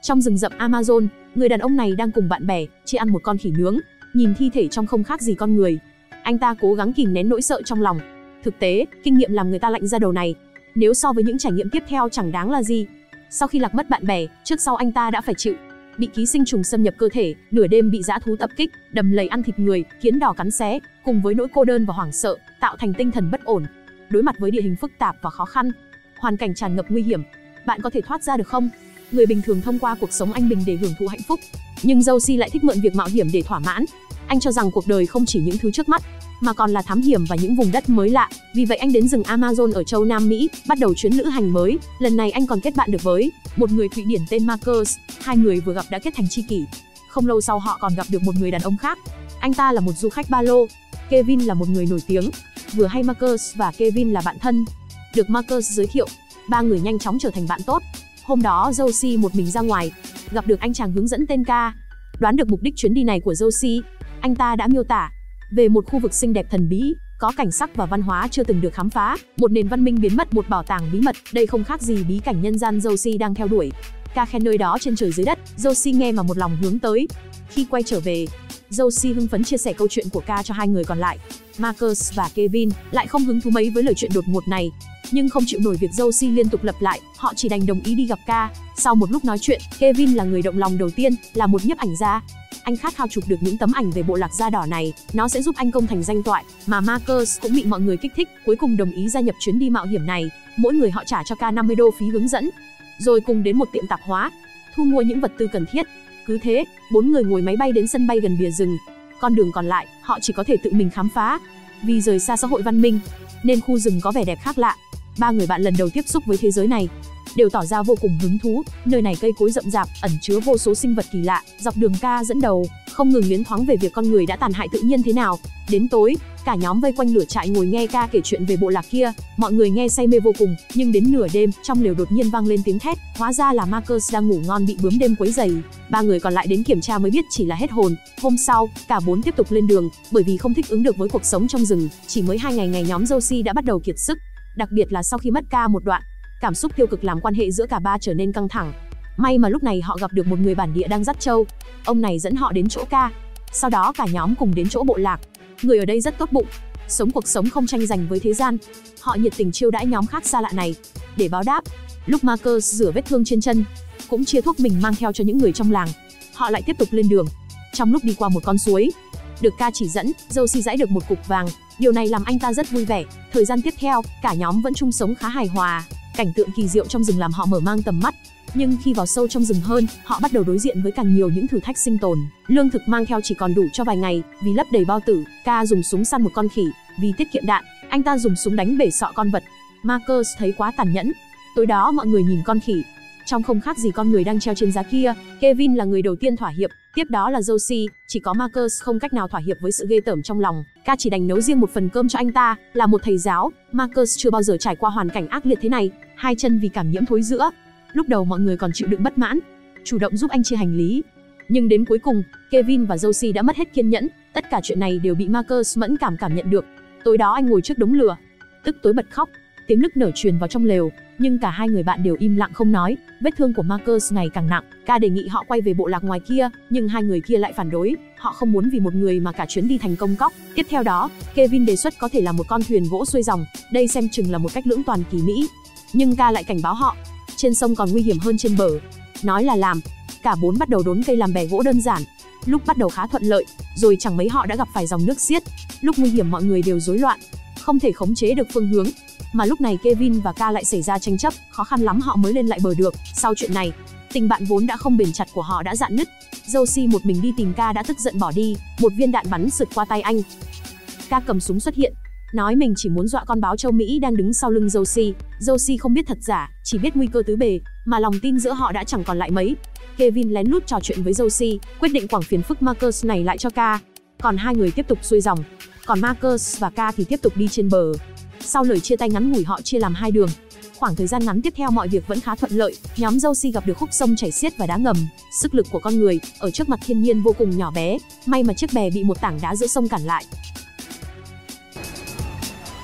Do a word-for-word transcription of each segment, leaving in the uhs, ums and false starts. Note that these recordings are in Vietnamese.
Trong rừng rậm Amazon, người đàn ông này đang cùng bạn bè chia ăn một con khỉ nướng, nhìn thi thể trông không khác gì con người. Anh ta cố gắng kìm nén nỗi sợ trong lòng. Thực tế, kinh nghiệm làm người ta lạnh ra đầu này. Nếu so với những trải nghiệm tiếp theo chẳng đáng là gì. Sau khi lạc mất bạn bè, trước sau anh ta đã phải chịu bị ký sinh trùng xâm nhập cơ thể, nửa đêm bị dã thú tập kích, đầm lầy ăn thịt người, kiến đỏ cắn xé, cùng với nỗi cô đơn và hoảng sợ, tạo thành tinh thần bất ổn. Đối mặt với địa hình phức tạp và khó khăn, hoàn cảnh tràn ngập nguy hiểm, bạn có thể thoát ra được không? Người bình thường thông qua cuộc sống anh bình để hưởng thụ hạnh phúc, nhưng Josie lại thích mượn việc mạo hiểm để thỏa mãn. Anh cho rằng cuộc đời không chỉ những thứ trước mắt, mà còn là thám hiểm và những vùng đất mới lạ. Vì vậy anh đến rừng Amazon ở châu Nam Mỹ, bắt đầu chuyến lữ hành mới. Lần này anh còn kết bạn được với một người Thụy Điển tên Marcus. Hai người vừa gặp đã kết thành tri kỷ. Không lâu sau họ còn gặp được một người đàn ông khác. Anh ta là một du khách ba lô. Kevin là một người nổi tiếng. Vừa hay Marcus và Kevin là bạn thân. Được Marcus giới thiệu, ba người nhanh chóng trở thành bạn tốt. Hôm đó Josie một mình ra ngoài, gặp được anh chàng hướng dẫn tên K. Đoán được mục đích chuyến đi này của Josie, anh ta đã miêu tả về một khu vực xinh đẹp thần bí, có cảnh sắc và văn hóa chưa từng được khám phá, một nền văn minh biến mất, một bảo tàng bí mật. Đây không khác gì bí cảnh nhân gian Josie đang theo đuổi. K khen nơi đó trên trời dưới đất, Josie nghe mà một lòng hướng tới. Khi quay trở về, Josie hưng phấn chia sẻ câu chuyện của K cho hai người còn lại. Marcus và Kevin lại không hứng thú mấy với lời chuyện đột ngột này, nhưng không chịu nổi việc Josie liên tục lặp lại, họ chỉ đành đồng ý đi gặp K. Sau một lúc nói chuyện, Kevin là người động lòng đầu tiên, là một nhiếp ảnh gia. Anh khát khao chụp được những tấm ảnh về bộ lạc da đỏ này, nó sẽ giúp anh công thành danh toại. Mà Marcus cũng bị mọi người kích thích, cuối cùng đồng ý gia nhập chuyến đi mạo hiểm này. Mỗi người họ trả cho K năm mươi đô phí hướng dẫn, rồi cùng đến một tiệm tạp hóa, thu mua những vật tư cần thiết. Cứ thế, bốn người ngồi máy bay đến sân bay gần bìa rừng. Con đường còn lại, họ chỉ có thể tự mình khám phá. Vì rời xa xã hội văn minh, nên khu rừng có vẻ đẹp khác lạ. Ba người bạn lần đầu tiếp xúc với thế giới này đều tỏ ra vô cùng hứng thú. Nơi này cây cối rậm rạp, ẩn chứa vô số sinh vật kỳ lạ. Dọc đường K dẫn đầu, không ngừng liến thoáng về việc con người đã tàn hại tự nhiên thế nào. Đến tối, cả nhóm vây quanh lửa trại ngồi nghe K kể chuyện về bộ lạc kia. Mọi người nghe say mê vô cùng, nhưng đến nửa đêm, trong lều đột nhiên vang lên tiếng thét. Hóa ra là Marcus đang ngủ ngon bị bướm đêm quấy rầy. Ba người còn lại đến kiểm tra mới biết chỉ là hết hồn. Hôm sau, cả bốn tiếp tục lên đường, bởi vì không thích ứng được với cuộc sống trong rừng. Chỉ mới hai ngày ngày nhóm Josie đã bắt đầu kiệt sức. Đặc biệt là sau khi mất K một đoạn, cảm xúc tiêu cực làm quan hệ giữa cả ba trở nên căng thẳng. May mà lúc này họ gặp được một người bản địa đang dắt trâu. Ông này dẫn họ đến chỗ K. Sau đó cả nhóm cùng đến chỗ bộ lạc. Người ở đây rất tốt bụng, sống cuộc sống không tranh giành với thế gian. Họ nhiệt tình chiêu đãi nhóm khác xa lạ này. Để báo đáp, lúc Marcus rửa vết thương trên chân, cũng chia thuốc mình mang theo cho những người trong làng. Họ lại tiếp tục lên đường. Trong lúc đi qua một con suối, được K chỉ dẫn, Josie giãi được một cục vàng. Điều này làm anh ta rất vui vẻ. Thời gian tiếp theo, cả nhóm vẫn chung sống khá hài hòa. Cảnh tượng kỳ diệu trong rừng làm họ mở mang tầm mắt. Nhưng khi vào sâu trong rừng hơn, họ bắt đầu đối diện với càng nhiều những thử thách sinh tồn. Lương thực mang theo chỉ còn đủ cho vài ngày, vì lấp đầy bao tử. K dùng súng săn một con khỉ, vì tiết kiệm đạn, anh ta dùng súng đánh bể sọ con vật. Marcus thấy quá tàn nhẫn. Tối đó mọi người nhìn con khỉ, trông không khác gì con người đang treo trên giá kia. Kevin là người đầu tiên thỏa hiệp, tiếp đó là Josie. Chỉ có Marcus không cách nào thỏa hiệp với sự ghê tởm trong lòng. K chỉ đành nấu riêng một phần cơm cho anh ta. Là một thầy giáo, Marcus chưa bao giờ trải qua hoàn cảnh ác liệt thế này. Hai chân vì cảm nhiễm thối rữa. Lúc đầu mọi người còn chịu đựng bất mãn, chủ động giúp anh chia hành lý. Nhưng đến cuối cùng, Kevin và Josie đã mất hết kiên nhẫn. Tất cả chuyện này đều bị Marcus mẫn cảm cảm nhận được. Tối đó anh ngồi trước đống lửa, tức tối bật khóc. Tiếng nức nở truyền vào trong lều, nhưng cả hai người bạn đều im lặng không nói. Vết thương của Marcus ngày càng nặng. K đề nghị họ quay về bộ lạc ngoài kia, nhưng hai người kia lại phản đối. Họ không muốn vì một người mà cả chuyến đi thành công cóc. Tiếp theo đó, Kevin đề xuất có thể là một con thuyền gỗ xuôi dòng. Đây xem chừng là một cách lưỡng toàn kỳ mỹ. Nhưng K lại cảnh báo họ, trên sông còn nguy hiểm hơn trên bờ. Nói là làm, cả bốn bắt đầu đốn cây làm bè gỗ đơn giản. Lúc bắt đầu khá thuận lợi, rồi chẳng mấy họ đã gặp phải dòng nước xiết. Lúc nguy hiểm mọi người đều rối loạn, không thể khống chế được phương hướng. Mà lúc này Kevin và K lại xảy ra tranh chấp, khó khăn lắm họ mới lên lại bờ được. Sau chuyện này, tình bạn vốn đã không bền chặt của họ đã rạn nứt. Josie một mình đi tìm K đã tức giận bỏ đi. Một viên đạn bắn sượt qua tay anh. K cầm súng xuất hiện, nói mình chỉ muốn dọa con báo châu Mỹ đang đứng sau lưng Josie. Josie không biết thật giả, chỉ biết nguy cơ tứ bề, mà lòng tin giữa họ đã chẳng còn lại mấy. Kevin lén lút trò chuyện với Josie, quyết định quẳng phiền phức Marcus này lại cho K. Còn hai người tiếp tục xuôi dòng, còn Marcus và K thì tiếp tục đi trên bờ. Sau lời chia tay ngắn ngủi họ chia làm hai đường. Khoảng thời gian ngắn tiếp theo mọi việc vẫn khá thuận lợi. Nhóm Josie gặp được khúc sông chảy xiết và đá ngầm. Sức lực của con người ở trước mặt thiên nhiên vô cùng nhỏ bé. May mà chiếc bè bị một tảng đá giữa sông cản lại.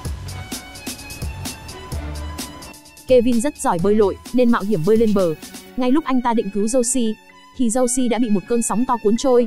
Kevin rất giỏi bơi lội nên mạo hiểm bơi lên bờ. Ngay lúc anh ta định cứu Josie, thì Josie đã bị một cơn sóng to cuốn trôi.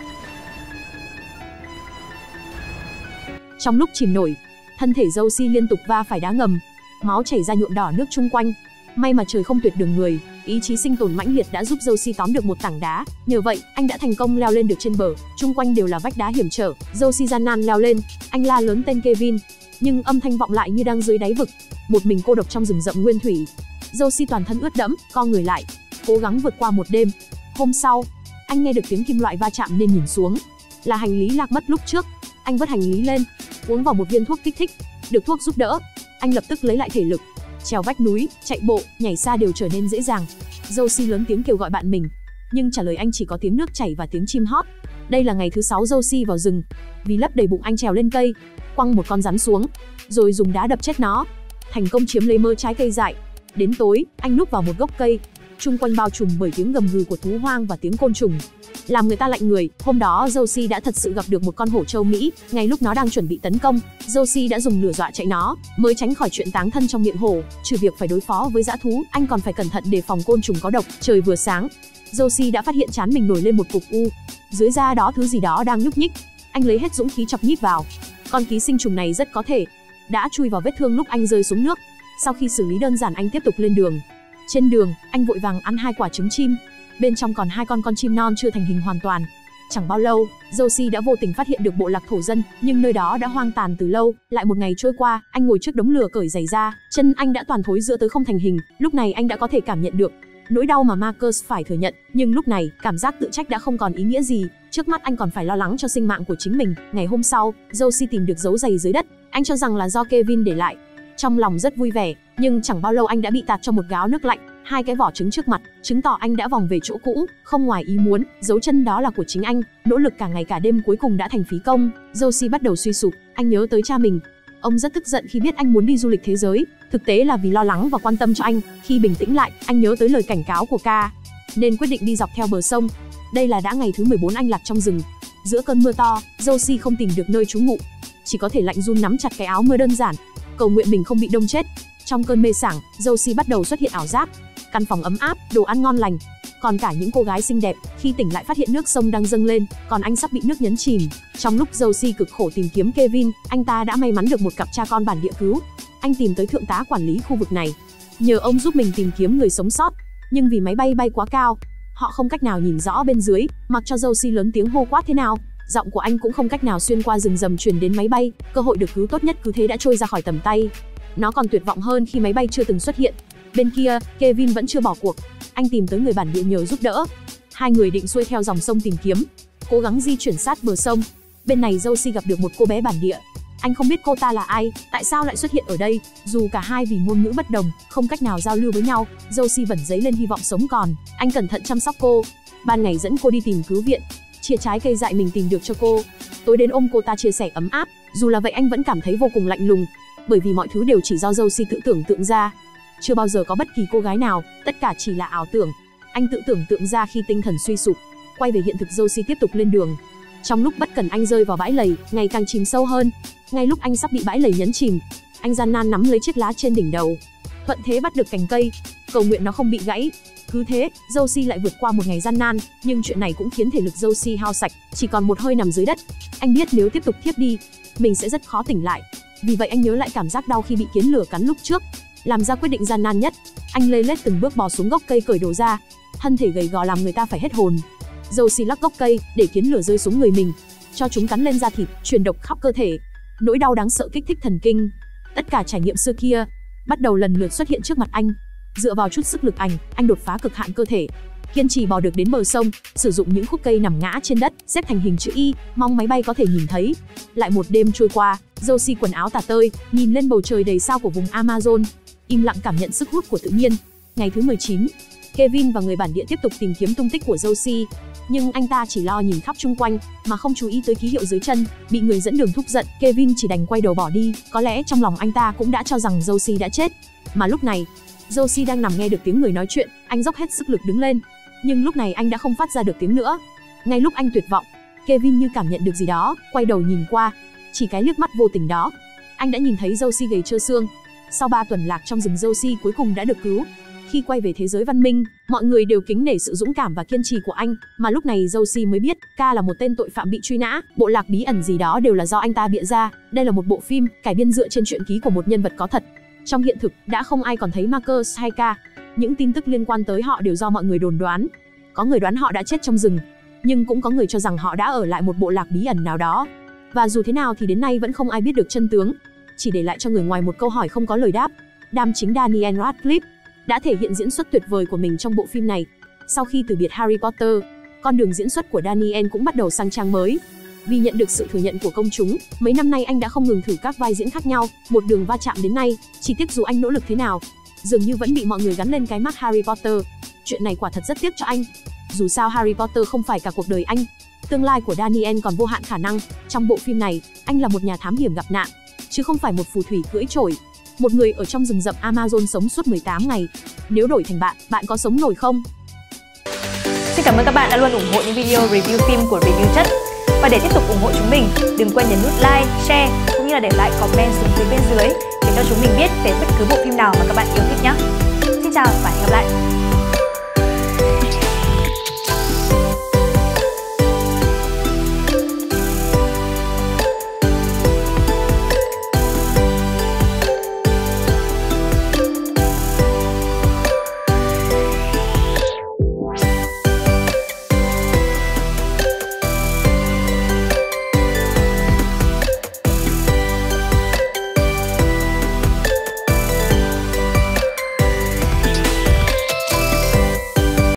Trong lúc chìm nổi, thân thể Josie liên tục va phải đá ngầm, máu chảy ra nhuộm đỏ nước chung quanh. May mà trời không tuyệt đường người, ý chí sinh tồn mãnh liệt đã giúp Josie tóm được một tảng đá. Nhờ vậy, anh đã thành công leo lên được trên bờ. Chung quanh đều là vách đá hiểm trở. Josie gian nan leo lên, anh la lớn tên Kevin, nhưng âm thanh vọng lại như đang dưới đáy vực, một mình cô độc trong rừng rậm nguyên thủy. Josie toàn thân ướt đẫm, co người lại, cố gắng vượt qua một đêm. Hôm sau, anh nghe được tiếng kim loại va chạm nên nhìn xuống, là hành lý lạc mất lúc trước. Anh vứt hành lý lên, uống vào một viên thuốc kích thích. Được thuốc giúp đỡ, anh lập tức lấy lại thể lực. Trèo vách núi, chạy bộ, nhảy xa đều trở nên dễ dàng. Josie lớn tiếng kêu gọi bạn mình, nhưng trả lời anh chỉ có tiếng nước chảy và tiếng chim hót. Đây là ngày thứ sáu Josie vào rừng. Vì lấp đầy bụng, anh trèo lên cây, quăng một con rắn xuống, rồi dùng đá đập chết nó, thành công chiếm lấy mớ trái cây dại. Đến tối, anh núp vào một gốc cây, chung quanh bao trùm bởi tiếng gầm gừ của thú hoang và tiếng côn trùng, làm người ta lạnh người. Hôm đó Josie đã thật sự gặp được một con hổ châu Mỹ. Ngay lúc nó đang chuẩn bị tấn công, Josie đã dùng lửa dọa chạy nó, mới tránh khỏi chuyện táng thân trong miệng hổ. Trừ việc phải đối phó với dã thú, anh còn phải cẩn thận đề phòng côn trùng có độc. Trời vừa sáng, Josie đã phát hiện trán mình nổi lên một cục u, dưới da đó thứ gì đó đang nhúc nhích. Anh lấy hết dũng khí chọc nhít vào. Con ký sinh trùng này rất có thể đã chui vào vết thương lúc anh rơi xuống nước. Sau khi xử lý đơn giản, anh tiếp tục lên đường. Trên đường, anh vội vàng ăn hai quả trứng chim, bên trong còn hai con con chim non chưa thành hình hoàn toàn. Chẳng bao lâu, Josie đã vô tình phát hiện được bộ lạc thổ dân, nhưng nơi đó đã hoang tàn từ lâu. Lại một ngày trôi qua, anh ngồi trước đống lửa cởi giày ra, chân anh đã toàn thối rữa tới không thành hình. Lúc này anh đã có thể cảm nhận được nỗi đau mà Marcus phải thừa nhận, nhưng lúc này, cảm giác tự trách đã không còn ý nghĩa gì. Trước mắt anh còn phải lo lắng cho sinh mạng của chính mình. Ngày hôm sau, Josie tìm được dấu giày dưới đất, anh cho rằng là do Kevin để lại. Trong lòng rất vui vẻ, nhưng chẳng bao lâu anh đã bị tạt cho một gáo nước lạnh. Hai cái vỏ trứng trước mặt, chứng tỏ anh đã vòng về chỗ cũ. Không ngoài ý muốn, dấu chân đó là của chính anh. Nỗ lực cả ngày cả đêm cuối cùng đã thành phí công. Josie bắt đầu suy sụp, anh nhớ tới cha mình. Ông rất tức giận khi biết anh muốn đi du lịch thế giới, thực tế là vì lo lắng và quan tâm cho anh. Khi bình tĩnh lại, anh nhớ tới lời cảnh cáo của Ca, nên quyết định đi dọc theo bờ sông. Đây là đã ngày thứ mười bốn anh lạc trong rừng. Giữa cơn mưa to, Josie không tìm được nơi trú ngụ, chỉ có thể lạnh run nắm chặt cái áo mưa đơn giản, cầu nguyện mình không bị đông chết. Trong cơn mê sảng, Josie bắt đầu xuất hiện ảo giác. Căn phòng ấm áp, đồ ăn ngon lành, còn cả những cô gái xinh đẹp. Khi tỉnh lại phát hiện nước sông đang dâng lên, còn anh sắp bị nước nhấn chìm. Trong lúc Josie cực khổ tìm kiếm Kevin, anh ta đã may mắn được một cặp cha con bản địa cứu. Anh tìm tới thượng tá quản lý khu vực này, nhờ ông giúp mình tìm kiếm người sống sót. Nhưng vì máy bay bay quá cao, họ không cách nào nhìn rõ bên dưới. Mặc cho Josie lớn tiếng hô quát thế nào, giọng của anh cũng không cách nào xuyên qua rừng rầm truyền đến máy bay. Cơ hội được cứu tốt nhất cứ thế đã trôi ra khỏi tầm tay. Nó còn tuyệt vọng hơn khi máy bay chưa từng xuất hiện. Bên kia, Kevin vẫn chưa bỏ cuộc. Anh tìm tới người bản địa nhờ giúp đỡ. Hai người định xuôi theo dòng sông tìm kiếm, cố gắng di chuyển sát bờ sông. Bên này Josie gặp được một cô bé bản địa. Anh không biết cô ta là ai, tại sao lại xuất hiện ở đây. Dù cả hai vì ngôn ngữ bất đồng, không cách nào giao lưu với nhau, Josie vẫn dấy lên hy vọng sống còn. Anh cẩn thận chăm sóc cô. Ban ngày dẫn cô đi tìm cứu viện, chia trái cây dại mình tìm được cho cô. Tối đến ôm cô ta chia sẻ ấm áp. Dù là vậy anh vẫn cảm thấy vô cùng lạnh lùng, bởi vì mọi thứ đều chỉ do Josie tự tưởng tượng ra. Chưa bao giờ có bất kỳ cô gái nào, tất cả chỉ là ảo tưởng. Anh tự tưởng tượng ra khi tinh thần suy sụp. Quay về hiện thực, Josie tiếp tục lên đường. Trong lúc bất cần, anh rơi vào bãi lầy, ngày càng chìm sâu hơn. Ngay lúc anh sắp bị bãi lầy nhấn chìm, anh gian nan nắm lấy chiếc lá trên đỉnh đầu, thuận thế bắt được cành cây, cầu nguyện nó không bị gãy. Cứ thế, Josie lại vượt qua một ngày gian nan, nhưng chuyện này cũng khiến thể lực Josie hao sạch, chỉ còn một hơi nằm dưới đất. Anh biết nếu tiếp tục thiếp đi, mình sẽ rất khó tỉnh lại. Vì vậy anh nhớ lại cảm giác đau khi bị kiến lửa cắn lúc trước, làm ra quyết định gian nan nhất. Anh lê lết từng bước bò xuống gốc cây, cởi đồ ra, thân thể gầy gò làm người ta phải hết hồn. Josie lắc gốc cây để kiến lửa rơi xuống người mình, cho chúng cắn lên da thịt, truyền độc khắp cơ thể. Nỗi đau đáng sợ kích thích thần kinh. Tất cả trải nghiệm xưa kia bắt đầu lần lượt xuất hiện trước mặt anh. Dựa vào chút sức lực ảnh, anh đột phá cực hạn cơ thể, kiên trì bò được đến bờ sông, sử dụng những khúc cây nằm ngã trên đất xếp thành hình chữ Y, mong máy bay có thể nhìn thấy. Lại một đêm trôi qua, Josie quần áo tả tơi, nhìn lên bầu trời đầy sao của vùng Amazon, im lặng cảm nhận sức hút của tự nhiên. Ngày thứ mười chín, Kevin và người bản địa tiếp tục tìm kiếm tung tích của Josie, nhưng anh ta chỉ lo nhìn khắp chung quanh mà không chú ý tới ký hiệu dưới chân. Bị người dẫn đường thúc giận, Kevin chỉ đành quay đầu bỏ đi. Có lẽ trong lòng anh ta cũng đã cho rằng Josie đã chết. Mà lúc này, Josie đang nằm nghe được tiếng người nói chuyện. Anh dốc hết sức lực đứng lên, nhưng lúc này anh đã không phát ra được tiếng nữa. Ngay lúc anh tuyệt vọng, Kevin như cảm nhận được gì đó, quay đầu nhìn qua. Chỉ cái liếc mắt vô tình đó, anh đã nhìn thấy Josie gầy trơ xương. Sau ba tuần lạc trong rừng, Josie cuối cùng đã được cứu. Khi quay về thế giới văn minh, mọi người đều kính nể sự dũng cảm và kiên trì của anh, mà lúc này Josie mới biết, K là một tên tội phạm bị truy nã, bộ lạc bí ẩn gì đó đều là do anh ta bịa ra. Đây là một bộ phim cải biên dựa trên truyện ký của một nhân vật có thật. Trong hiện thực, đã không ai còn thấy Marcus hay K. Những tin tức liên quan tới họ đều do mọi người đồn đoán. Có người đoán họ đã chết trong rừng, nhưng cũng có người cho rằng họ đã ở lại một bộ lạc bí ẩn nào đó. Và dù thế nào thì đến nay vẫn không ai biết được chân tướng, chỉ để lại cho người ngoài một câu hỏi không có lời đáp. Nam chính Daniel Radcliffe đã thể hiện diễn xuất tuyệt vời của mình trong bộ phim này. Sau khi từ biệt Harry Potter, con đường diễn xuất của Daniel cũng bắt đầu sang trang mới. Vì nhận được sự thừa nhận của công chúng, mấy năm nay anh đã không ngừng thử các vai diễn khác nhau, một đường va chạm đến nay. Chỉ tiếc dù anh nỗ lực thế nào, dường như vẫn bị mọi người gắn lên cái mác Harry Potter. Chuyện này quả thật rất tiếc cho anh. Dù sao Harry Potter không phải cả cuộc đời anh. Tương lai của Daniel còn vô hạn khả năng. Trong bộ phim này, anh là một nhà thám hiểm gặp nạn, chứ không phải một phù thủy cưỡi trổi. Một người ở trong rừng rậm Amazon sống suốt mười tám ngày. Nếu đổi thành bạn, bạn có sống nổi không? Xin cảm ơn các bạn đã luôn ủng hộ những video review phim của Review Chất. Và để tiếp tục ủng hộ chúng mình, đừng quên nhấn nút like, share cũng như là để lại comment xuống phía bên dưới để cho chúng mình biết về bất cứ bộ phim nào mà các bạn yêu thích nhé. Xin chào và hẹn gặp lại!